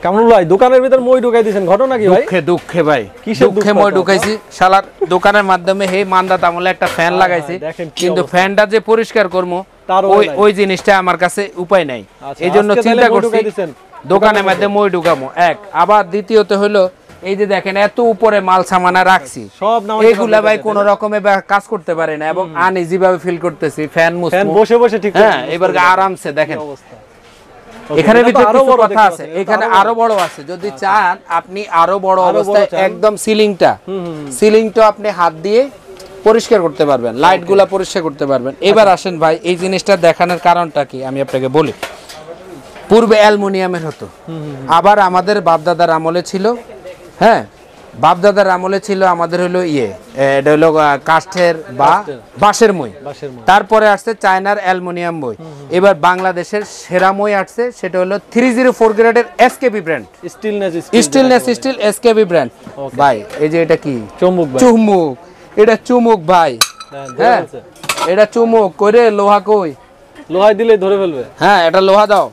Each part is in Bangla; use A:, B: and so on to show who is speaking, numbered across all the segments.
A: কামরুল ভাই দোকানের ভিতর মই ঢুকাই দিয়েছেন, ঘটনা কি ভাই?
B: দুঃখে ভাই, দুঃখে মই ঢুকাইছি। শালার দোকানের মাধ্যমে হে মান্দা তামলে একটা ফ্যান লাগাইছি, কিন্তু ফ্যানটা যে পরিষ্কার করবো ওই জিনিসটা আমার কাছে উপায় নাই। এই জন্য চিন্তা করছি দোকানের মধ্যে মই ঢুকাবো এক। আবার দ্বিতীয়ত হলো এই যে দেখেন এত উপরে মাল সামানা রাখছি, এগুলা ভাই কোন রকমে কাজ করতে পারে না এবং আনইজি ভাবে ফিল করতেছি। ফ্যান
A: বসে বসে ঠিক,
B: হ্যাঁ এবার আরামসে দেখেন। এখানে ভিতরে কিছু কথা আছে, এখানে আরো বড় আছে, যদি চান আপনি আরো বড় অবস্থায় একদম সিলিংটা আপনি হাত দিয়ে পরিষ্কার করতে পারবেন, লাইট গুলা পরিষ্কার করতে পারবেন। এবার আসেন ভাই এই জিনিসটা দেখানোর কারণটা কি আমি আপনাকে বলি। পূর্বে অ্যালুমিনিয়ামের হতো, আবার আমাদের বাপদাদার আমলে ছিল, হ্যাঁ বাপদাদার আমলে ছিল আমাদের হলো এটা হলো কাঠের বা বাঁশের মই, তারপরে আসছে চায়নার অ্যালুমিনিয়াম মই, এবার বাংলাদেশের সেরা মই আসছে, সেটা হলো 304 গ্রেডের SKB brand, stainless steel SKB brand. ভাই এই যে এটা কি চুমুক, এটা চুমুক ভাই, হ্যাঁ এটা চুমুক করে লোহা কই,
A: লোহা দিলে ধরে ফেলবে,
B: হ্যাঁ এটা লোহা দাও।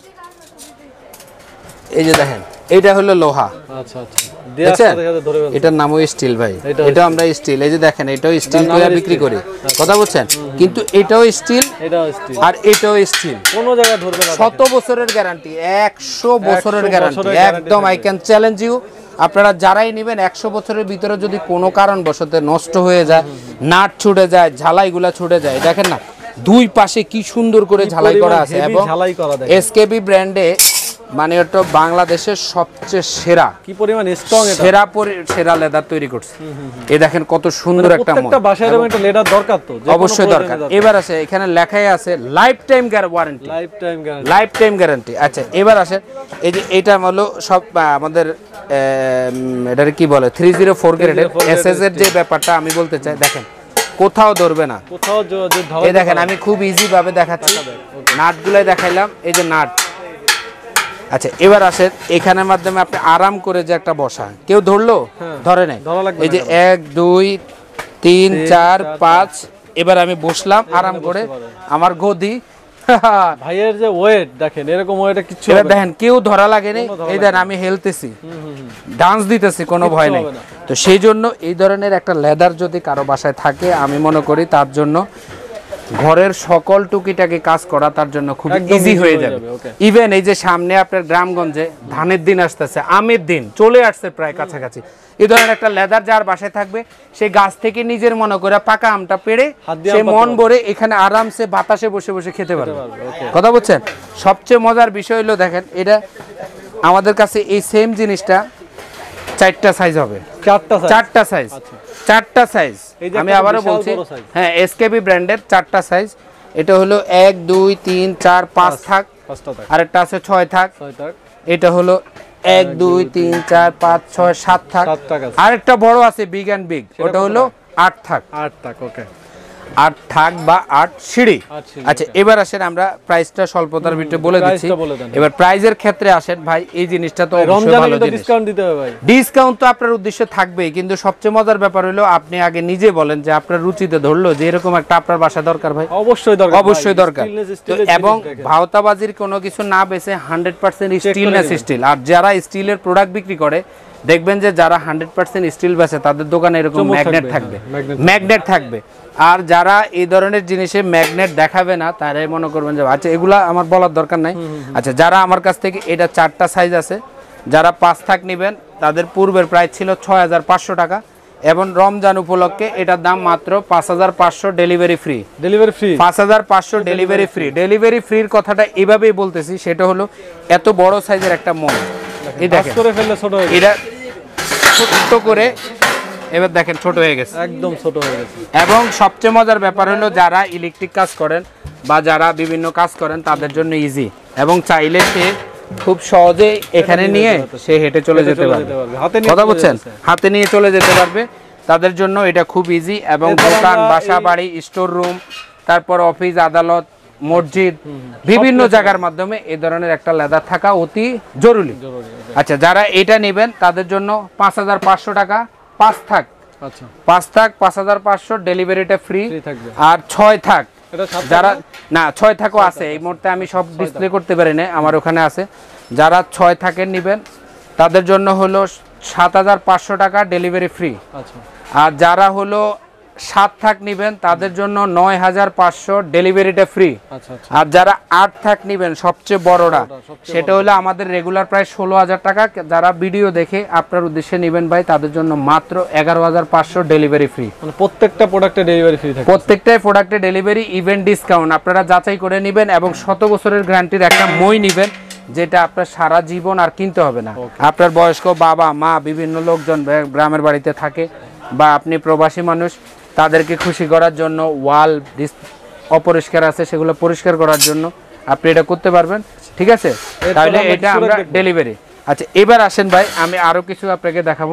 B: এই যে দেখেন এটা হলো লোহা,
A: আচ্ছা আচ্ছা,
B: এটার নামও স্টিল ভাই, এটা আমরা স্টিল, এই যে দেখেন এটাও স্টিল করে বিক্রি করি, কথা বলছেন, কিন্তু এটাও স্টিল আর এটাও স্টিল, কোনো জায়গায় ধরবে না। 100 বছরের গ্যারান্টি, 100 বছরের গ্যারান্টি একদম। আই ক্যান চ্যালেঞ্জ ইউ, আপনারা যারাই নেবেন 100 বছরের ভিতরে যদি কোনো কারণবশত নষ্ট হয়ে যায়, নাট ছুটে যায়, ঝালাইগুলা ছুটে যায়, দেখেন না দুই পাশে কি সুন্দর করে ঝালাই করা আছে, এবং এসকেবি ব্র্যান্ডে মানে ওটা বাংলাদেশের সবচেয়ে সেরা, কি পরিমাণ স্ট্রং, সেরা লেদার তৈরি করছে। এই দেখেন কত সুন্দর একটা মডেল,
A: একটা বাসায় এরকম একটা লেদার দরকার তো,
B: অবশ্যই দরকার। এবার আছে এখানে লেখাই আছে lifetime warranty, lifetime guarantee. আচ্ছা এবার আসে এই যে এটা হলো সব আমাদের এটার কি বলে 304 গ্রেডের এসএস এর যে ব্যাপারটা আমি বলতে চাই, দেখেন কোথাও ধরবে না, কোথাও এই দেখেন আমি খুব ইজি ভাবে দেখাচ্ছি, নাটগুলাই দেখাইলাম, এই যে নাট। আচ্ছা এবার আসেন এখানের মাধ্যমে আপনি আরাম করে যে একটা বসা, কেউ ধরলো ধরে নাই, এই যে 1 2 3 4 5, এবার আমি বসলাম আরাম করে, আমার গদি
A: ভাইয়ের যে ওয়েট দেখেন, এরকম ওয়েটে কিছু
B: এবার দেখেন কেউ ধরা লাগে না, এই দেন আমি হেলতেছি, ডান্স দিতেছি, কোনো ভয় নেই। তো সেই জন্য এই ধরনের একটা লেদার যদি কারো বাসায় থাকে, আমি মনে করি তার জন্য ঘরের সকল টুকিটাকি কাজ করা তার জন্য খুব ইজি হয়ে যাবে। ইভেন এই যে সামনে আপনার গ্রামগঞ্জে ধানের দিন আসতেছে, আমের দিন চলে আসছে প্রায় কাছাকাছি, এই ধরনের একটা লেদার যার বাসায় থাকবে, সে গাছ থেকে নিজের মনে করে পাকা আমটা পেড়ে সে মন ভরে এখানে আরামসে বাতাসে বসে বসে খেতে পারবে, কথা বলছেন। সবচেয়ে মজার বিষয় হলো দেখেন এটা আমাদের কাছে এই সেম জিনিসটা 4টা সাইজ হবে, 4টা সাইজ, 4টা সাইজ। আমি আবারও বলছি, হ্যাঁ এসকেবি ব্র্যান্ডের 4টা সাইজ। এটা হলো 1 2 3 4 5 থাক, আরেকটা আছে 6 থাক, এটা হলো 1 2 3 4 5 6 7 থাক, আরেকটা বড় আছে বিগ এন্ড বিগ, ওটা হলো 8 থাক, 8 থাক, ওকে 8 থাক বা 8 সিঁড়ি। আচ্ছা এবার আসেন আমরা প্রাইসটা স্বল্পতার ভিতরে বলে দিচ্ছি। এবার প্রাইজের ক্ষেত্রে আসেন ভাই, এই জিনিসটা তো অবশ্যই ভালো জিনিস, ডিসকাউন্ট দিতে হবে ভাই, ডিসকাউন্ট তো আপনার উদ্দেশ্য থাকবেই, কিন্তু সবচেয়ে মজার ব্যাপার হলো আপনি আগে নিজে বলেন যে আপনার রুচিতে ধরলো যে এরকম একটা আপনার বাসা দরকার ভাই, অবশ্যই দরকার, অবশ্যই দরকার। এবং ভাওতাবাজির কোনো কিছু না বেছে 100% স্টিলনেস স্টিল। আর যারা স্টিলের প্রোডাক্ট বিক্রি করে দেখবেন যে যারা 100% স্টিল বেচে তাদের দোকানে এরকম ম্যাগনেট থাকবে, ম্যাগনেট থাকবে। আর যারা এই ধরনের জিনিসে ম্যাগনেট দেখাবে না, তারাই মনে করবেন যে আচ্ছা এগুলা আমার বলার দরকার নাই। আচ্ছা যারা আমার কাছ থেকে এটা 4টা সাইজ আছে, যারা 5 থাক নেবেন তাদের পূর্বের প্রাইস ছিল 6500 টাকা, এবং রমজান উপলক্ষে এটার দাম মাত্র 5500, delivery free, 5500 delivery free. Delivery ফ্রির কথাটা এভাবেই বলতেছি, সেটা হলো এত বড় সাইজের একটা মন, এই দেখেন এটা ছোট করে, এবার দেখেন ছোট হয়ে গেছে, একদম ছোট হয়ে গেছে। এবং সবচেয়ে মজার ব্যাপার হলো যারা ইলেকট্রিক কাজ করেন বা যারা বিভিন্ন কাজ করেন তাদের জন্য ইজি, এবং চাইলে সে খুব সহজে এখানে নিয়ে সে হেঁটে চলে যেতে পারবে, কথা বলছেন, হাতে নিয়ে চলে যেতে পারবে, তাদের জন্য এটা খুব ইজি। এবং দোকান, বাসা, বাড়ি, স্টোর রুম, তারপর অফিস, আদালত, মসজিদ, বিভিন্ন জায়গার মাধ্যমে এই ধরনের একটা লেদার থাকা অতি জরুরি। আচ্ছা যারা এটা নেবেন তাদের জন্য 5500 টাকা 5 থাক, আচ্ছা 5 থাক 5500, ডেলিভারিটা ফ্রি থাকবে। আর 6 থাক যারা না 6 থাকও আছে, এই মুহূর্তে আমি সব ডিসপ্লে করতে পারি না, আমার ওখানে আছে। যারা 6 থাকের নেবেন তাদের জন্য হলো 7500 টাকা ডেলিভারি ফ্রি।
A: আচ্ছা,
B: আর যারা হলো 7 থাক নেবেন তাদের জন্য 9500 ডেলিভারিটা ফ্রি।
A: আচ্ছা, আচ্ছা।
B: আর যারা 8 থাক নেবেন সবচেয়ে বড়রা, সেটা হলো আমাদের রেগুলার প্রায় 16000 টাকা। যারা ভিডিও দেখে আপনার উদ্দেশ্যে নেবেন ভাই, তাদের জন্য মাত্র 11500 ডেলিভারি ফ্রি।
A: মানে প্রত্যেকটা প্রোডাক্টে ডেলিভারি ফ্রি থাকে?
B: প্রত্যেকটাই প্রোডাক্টে ডেলিভারি, ইভেন্ট ডিসকাউন্ট। আপনারা যাচাই করে নেবেন এবং 100 বছরের গ্যারান্টির একটা মই নেবেন, যেটা আপনার সারা জীবন আর কিনতে হবে না। আপনার বয়স্ক বাবা মা, বিভিন্ন লোকজন গ্রামের বাড়িতে থাকে, বা আপনি প্রবাসী মানুষ, তাদেরকে খুশি করার জন্য ওয়াল অপরিষ্কার আছে সেগুলো পরিষ্কার করার জন্য আপনি এটা করতে পারবেন। ঠিক আছে, তাহলে এটা আমরা ডেলিভারি। আচ্ছা, এবার আসেন ভাই, আমি আরো কিছু আপনাকে দেখাবো।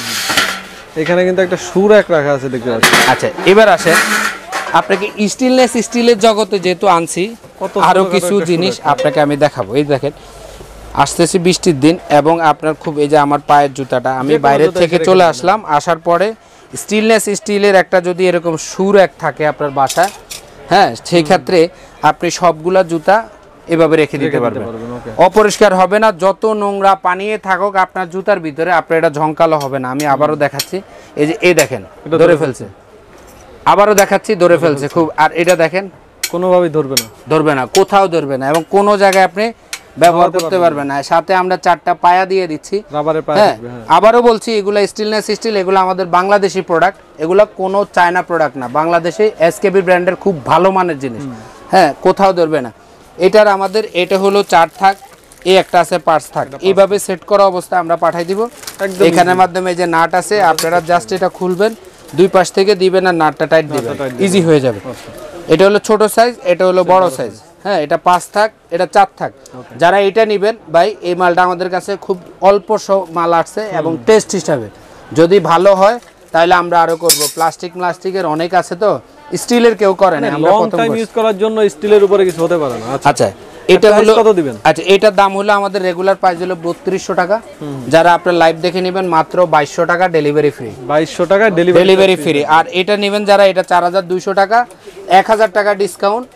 A: এখানে কিন্তু একটা সুরাক রাখা আছে দেখতে পাচ্ছি।
B: আচ্ছা, এবার আসেন, আপনাকে স্টিলের জগতে যেহেতু আনছি, আরো কিছু জিনিস আপনাকে আমি দেখাবো। এই দেখেন, আসতেছি বৃষ্টির দিন এবং আপনার খুব, এই যে আমার পায়ের জুতাটা, আমি বাইরে থেকে চলে আসলাম, আসার পরে স্টিলের একটা যদি এরকম সুর এক থাকে আপনার বাসায়, হ্যাঁ, সেই ক্ষেত্রে আপনি সবগুলা জুতা এভাবে রেখে দিতে পারবেন। অপরিষ্কার হবে না, যত নোংরা পানিয়ে থাকুক আপনার জুতার ভিতরে, আপনার এটা ঝংকালো হবে না। আমি আবারও দেখাচ্ছি, এই যে এই দেখেন ধরে ফেলছে, আবারও দেখাচ্ছি ধরে ফেলছে খুব। আর এটা দেখেন
A: কোনোভাবেই ধরবে না,
B: কোথাও ধরবে না, এবং কোনো জায়গায় আপনি ব্যবহার করতে পারবেন না। সাথে আমরা 4টা পায়া দিয়ে দিচ্ছি,
A: রাবারের পায়া।
B: হ্যাঁ, আবারও বলছি, এগুলো স্টেনলেস স্টিল, এগুলো আমাদের বাংলাদেশি প্রোডাক্ট, এগুলো কোনো চায়না প্রোডাক্ট না, বাংলাদেশি এসকেবি ব্র্যান্ডের খুব ভালো মানের জিনিস। হ্যাঁ, কোথাও ধরবে না। এটার আমাদের এটা হলো 4 থাক, এই একটা আছে 5 থাক, এইভাবে সেট করা অবস্থায় আমরা পাঠাই দিব। এখানের মাধ্যমে যে নাট আছে, আপনারা জাস্ট এটা খুলবেন, দুই পাশ থেকে দিবেন আর নাটটা টাইট দিবেন, ইজি হয়ে যাবে। এটা হলো ছোট সাইজ, এটা হলো বড় সাইজ। হ্যাঁ, এটা 5 থাক, এটা 4 থাক। যারা এটা নেবেন ভাই, এই মালটা আমাদের কাছে খুব অল্প মাল আসছে, এবং টেস্ট হিসাবে যদি ভালো হয় তাহলে আমরা আরো করব। প্লাস্টিকের অনেক আছে, তো স্টিলের কেউ করে না। আমরা
A: লং টাইম ইউজ করার জন্য স্টিলের উপরে কিছু হতে পারে না।
B: আচ্ছা, এটা হলো কত দিবেন? আচ্ছা, এটার দাম হলো আমাদের রেগুলার প্রাইস হলো 3200 টাকা। যারা আপনারা লাইভ দেখে নেবেন মাত্র 2200 টাকা ডেলিভারি ফ্রি।
A: 2200 টাকা
B: ডেলিভারি ফ্রি। আর এটা নেবেন যারা, এটা 4200 টাকা, 1000 টাকা ডিসকাউন্ট,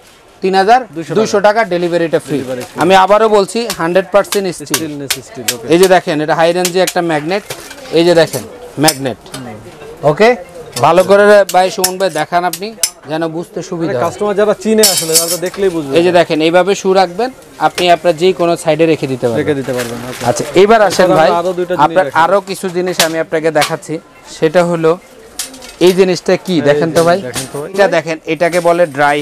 B: 3200 টাকা ডেলিভারিটা ফ্রি। আমি আবারও বলছি 100% স্টিল। এই যে দেখেন, এটা হাই রেঞ্জে একটা ম্যাগনেট, এই যে দেখেন ম্যাগনেট। ওকে, ভালো করে ভাই সুমন ভাই দেখান আপনি, যেন বুঝতে সুবিধা হয়।
A: কাস্টমার যারা চিনে আসলে তারা দেখলেই বুঝবে।
B: এই যে দেখেন, এইভাবে শু রাখবেন, আপনি আপনার যে কোনো সাইডে রেখে দিতে পারবেন। আচ্ছা, এবার আসেন ভাই, আপনার আরো কিছু জিনিস আমি আপনাকে দেখাচ্ছি। সেটা হলো এই জিনিসটা কি দেখেন তো ভাই, এটা দেখেন, এটাকে বলে ড্রাই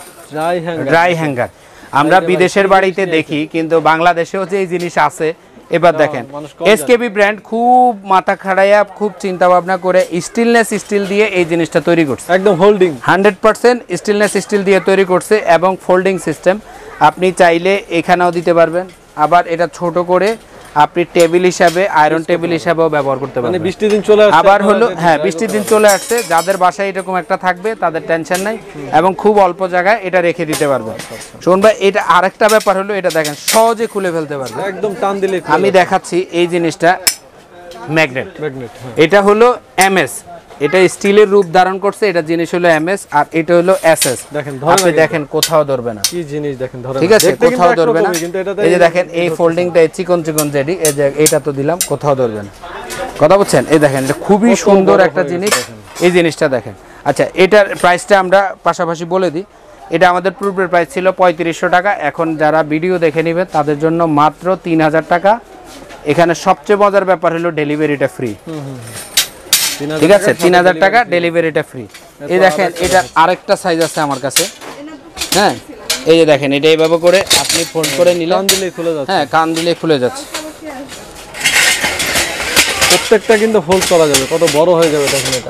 B: হ্যাঙ্গার। আমরা বিদেশের বাড়িতে দেখি, কিন্তু বাংলাদেশেও যে এই জিনিস আছে। এবার দেখেন, এসকেবি ব্র্যান্ড খুব মাথা খাড়াইয়া, খুব চিন্তা ভাবনা করে স্টেনলেস স্টিল দিয়ে এই জিনিসটা তৈরি করছে,
A: একদম হোল্ডিং
B: 100% স্টেনলেস স্টিল দিয়ে তৈরি করছে, এবং ফোল্ডিং সিস্টেম। আপনি চাইলে এখানেও দিতে পারবেন, আবার এটা ছোট করে আপনি টেবিল হিসাবে, আয়রন টেবিল হিসাবেও ব্যবহার করতে পারবেন।
A: মানে বৃষ্টির দিন চলে আসছে,
B: আবার হলো, হ্যাঁ, বৃষ্টির দিন চলে আসছে, যাদের বাসায় এরকম একটা থাকবে তাদের টেনশন নাই, এবং খুব অল্প জায়গায় এটা রেখে দিতে পারবে। শোন ভাই, এটা আরেকটা ব্যাপার হলো, এটা দেখেন সহজে খুলে ফেলতে পারবে,
A: একদম টান দিলে।
B: আমি দেখাচ্ছি এই জিনিসটা, ম্যাগনেট। এটা হলো এমএস, এটা স্টিলের রূপ ধারণ করছে, এটা জিনিস হলো এমএস, আর এটা হলো এসএস। আপনি দেখেন কোথাও ধরবে না,
A: কি জিনিস দেখেন, ধরে
B: ঠিক আছে, কোথাও ধরবে না। এই যে দেখেন, এই ফোল্ডিংটা চিকন জেডি, এই যে এটা তো দিলাম, কোথাও ধরবে না, কথা বুঝছেন। এই দেখেন, এটা খুবই সুন্দর একটা জিনিস, এই জিনিসটা দেখেন। আচ্ছা, এটার প্রাইসটা আমরা পাশাপাশি বলে দিই। এটা আমাদের পূর্বের প্রাইস ছিল 3500 টাকা, এখন যারা ভিডিও দেখে নেবে তাদের জন্য মাত্র 3000 টাকা। এখানে সবচেয়ে মজার ব্যাপার হলো ডেলিভারিটা ফ্রি। ঠিক আছে, 3000 টাকা ডেলিভারিটা ফ্রি। এই দেখেন, এটা আরেকটা সাইজ আছে আমার কাছে। হ্যাঁ, এই যে দেখেন, এটা এইভাবে করে আপনি ফোল্ড করে নিলেন, হ্যাঁ, কান দিলেই খুলে যাচ্ছে।
A: প্রত্যেকটা কিন্তু ফোল্ড করা যাবে, কত বড় হয়ে যাবে দেখেন এটা।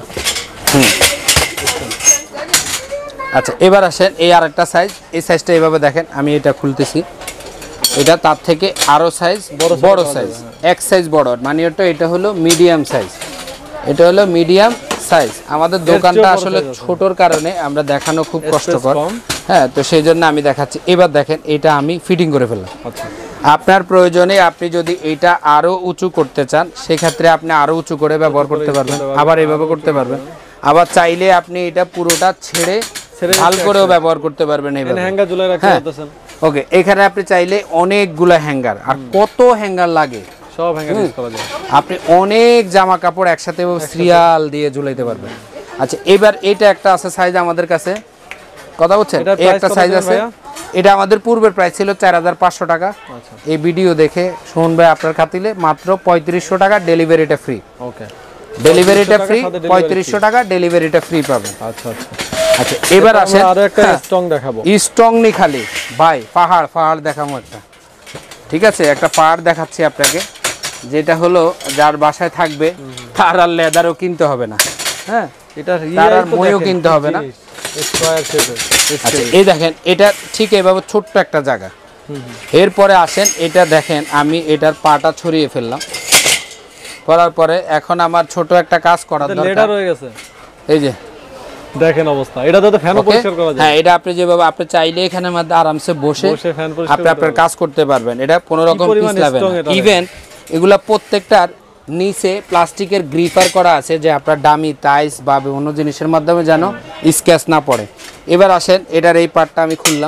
B: আচ্ছা, এবার আসেন এই আরেকটা সাইজ, এই সাইজটা এইভাবে দেখেন, আমি এটা খুলতেছি, এটা তার থেকে আরো সাইজ বড় সাইজ, এক সাইজ বড়, মানে এটা হলো মিডিয়াম সাইজ। এটা হলো মিডিয়াম সাইজ। আমাদের দোকানটা আসলে ছোটর কারণে আমরা দেখানো খুব কষ্টকর, হ্যাঁ, তো সেই জন্য আমি দেখাচ্ছি। এবার দেখেন, এটা আমি ফিটিং করে ফেললাম। আপনার প্রয়োজনে আপনি যদি এটা আরো উঁচু করতে চান, সেক্ষেত্রে আপনি আরো উঁচু করে ব্যবহার করতে পারবেন, আবার এইভাবে করতে পারবেন, আবার চাইলে আপনি এটা পুরোটা ছেড়ে ঢাল করেও ব্যবহার করতে পারবেন।
A: এইভাবে,
B: ওকে, এখানে আপনি চাইলে অনেকগুলো হ্যাঙ্গার, আর কত হ্যাঙ্গার লাগে
A: সব হ্যাঙ্গার ইউজ করা যায়।
B: আপনি অনেক জামা কাপড় একসাথে সিরিয়াল দিয়ে ঝুলাইতে পারবেন। আচ্ছা এবার এটা একটা আছে সাইজ আমাদের কাছে, কথা বলছেন, এই একটা সাইজ আছে, এটা আমাদের পূর্বের প্রাইস ছিল 4500 টাকা। এই ভিডিও দেখে সুমন ভাই আপনার খাতিলে মাত্র 3500 টাকা, ডেলিভারিটা ফ্রি।
A: ওকে,
B: ডেলিভারিটা ফ্রি, 3500 টাকা ডেলিভারিটা ফ্রি পাবেন।
A: আচ্ছা আচ্ছা
B: আচ্ছা এবার আসেন
A: আরো একটা স্ট্রং দেখাবো।
B: স্ট্রং নি খালি ভাই, পাহাড় দেখাবো একটা, ঠিক আছে, একটা পাহাড় দেখাচ্ছি আপনাকে, যেটা হলো যার বাসায় থাকবে তার আর লেদারও কিনতে হবে না, হ্যাঁ,
A: এটা
B: তার আর মইও কিনতে হবে না।
A: স্কয়ার শেপের।
B: আচ্ছা এই দেখেন এটা ঠিক এইভাবে ছোট্ট একটা জায়গা। এরপরে আসেন এটা দেখেন, আমি এটার পাটা ছড়িয়ে ফেললাম, করার পরে এখন আমার ছোট একটা কাজ করার দরকার।
A: লেদার হয়ে গেছে,
B: এই যে
A: দেখেন অবস্থা, এটা তো ফ্যানও পরিষ্কার করা যায়।
B: হ্যাঁ এটা আপনি যেভাবে আপনি চাইলে এখানে মধ্যে আরামসে বসে
A: ফ্যান পরিষ্কার
B: আপনি আপনার কাজ করতে পারবেন। এটা কোনো রকম পিছলাবে না। ইভেন এগুলা প্রত্যেকটার নিচে প্লাস্টিকের গ্রিপার করা আছে, যে আপনার ডামি টাইস বা বিভিন্ন জিনিসের মাধ্যমে যেন স্ক্র্যাচ না পড়ে। এবার আসেন এটার এই পার্টটা আমি খুললাম,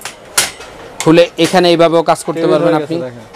B: খুলে এখানে এইভাবেও কাজ করতে পারবেন আপনি।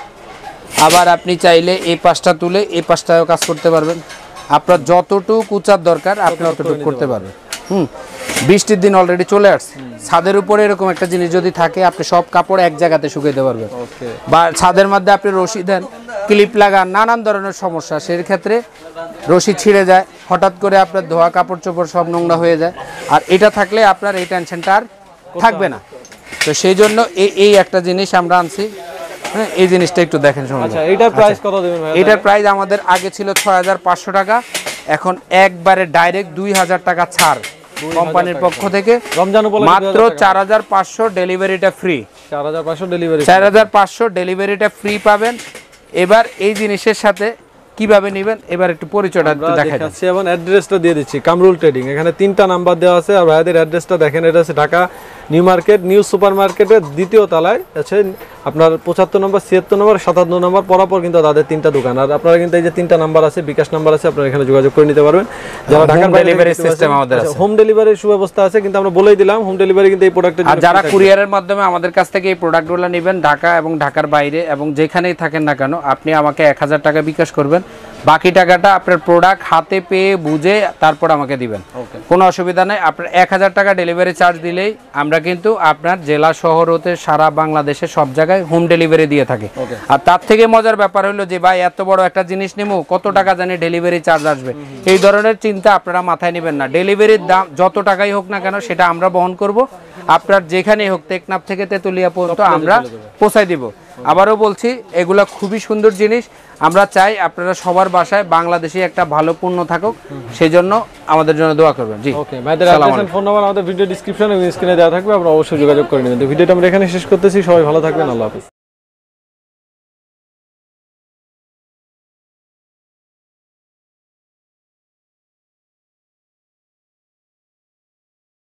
B: আবার আপনি চাইলে এই পাশটা তুলে এই পাশটাও কাজ করতে পারবেন। আপনার যতটুকু কুচার দরকার আপনি অতটুকু করতে পারবেন। বৃষ্টির দিন অলরেডি চলে আসছে, ছাদের উপরে এরকম একটা জিনিস যদি থাকে আপনি সব কাপড় এক জায়গাতে শুকাইতে পারবেন। বা ছাদের মধ্যে আপনি রশি দেন, ক্লিপ লাগান, নানান ধরনের সমস্যা, সেই ক্ষেত্রে রশি ছিঁড়ে যায়, হঠাৎ করে আপনার ধোয়া কাপড় চোপড় সব নোংরা হয়ে যায়। আর এটা থাকলে আপনার এই টেনশনটা আর থাকবে না। তো সেই জন্য এই একটা জিনিস আমরা আনছি। হ্যাঁ এই জিনিসটা একটু দেখেন।
A: আচ্ছা এটার প্রাইস কত দিবেন ভাই?
B: এটার প্রাইস আমাদের আগে ছিল 6500 টাকা, এখন একবারে ডাইরেক্ট 2000 টাকা ছাড় কোম্পানির পক্ষ থেকে,
A: রমজান উপলক্ষে
B: মাত্র 4500, ডেলিভারিটা ফ্রি।
A: 4500 ডেলিভারি,
B: 4500 ডেলিভারিটা ফ্রি পাবেন। এবার এই জিনিসের সাথে কিভাবে নেবেন এবার একটু পরিচয়টা দেখাচ্ছি
A: এবং অ্যাড্রেসটা দিয়ে দিচ্ছি। কামরুল ট্রেডিং, এখানে 3টা নাম্বার দেওয়া আছে। আর ভাইদের অ্যাড্রেসটা দেখেন, এটা আছে Dhaka new market, new super মার্কেটের 2য় তলায় আছে আপনার 75 নম্বর, 76 নম্বর, 57 নম্বর পরাপর কিন্তু তাদের 3টা দোকান। আর আপনারা কিন্তু এই যে 3টা নাম্বার আছে, বিকাশ নাম্বার আছে, আপনারা এখানে যোগাযোগ করে নিতে পারবেন। যারা ঢাকার
B: ডেলিভারি সিস্টেম আমাদের আছে,
A: হোম ডেলিভারির সুব্যবস্থা আছে, কিন্তু আমরা বলেই দিলাম হোম ডেলিভারি কিন্তু এই প্রোডাক্টের।
B: আর যারা কুরিয়ারের মাধ্যমে আমাদের কাছ থেকে এই প্রোডাক্টগুলো নেবেন ঢাকা এবং ঢাকার বাইরে এবং যেখানেই থাকেন না কেন, আপনি আমাকে 1000 টাকা বিকাশ করবেন, বাকি টাকাটা আপনার প্রোডাক্ট হাতে পেয়ে বুঝে তারপর আমাকে দিবেন, কোনো অসুবিধা নেই। আপনার 1000 টাকা ডেলিভারি চার্জ দিলেই আমরা কিন্তু আপনার জেলা শহর হতে সারা বাংলাদেশে সব জায়গায় হোম ডেলিভারি দিয়ে থাকি। আর তার থেকে মজার ব্যাপার হলো যে ভাই এত বড় একটা জিনিস নেবো, কত টাকা জানি ডেলিভারি চার্জ আসবে, এই ধরনের চিন্তা আপনারা মাথায় নেবেন না। ডেলিভারির দাম যত টাকাই হোক না কেন সেটা আমরা বহন করব, আপনার যেখানেই হোক, টেকনাফ থেকে তেতুলিয়া পর্যন্ত আমরা পৌঁছায় দিব। আবারও বলছি এগুলা খুবই সুন্দর জিনিস, আমরা চাই আপনারা সবার বাসায় বাংলাদেশে একটা ভালো পণ্য থাকুক, সেই জন্য আমাদের জন্য দোয়া করবেন। জি
A: ওকে, ভাইদের অ্যাড্রেস এন্ড ফোন নাম্বার আমাদের ভিডিও ডেসক্রিপশনে এবং স্ক্রিনে দেওয়া থাকবে, আপনারা অবশ্যই যোগাযোগ করে নেবেন। তো ভিডিওটা আমরা এখানে শেষ করতেছি, সবাই ভালো থাকবেন, আল্লাহ হাফেজ।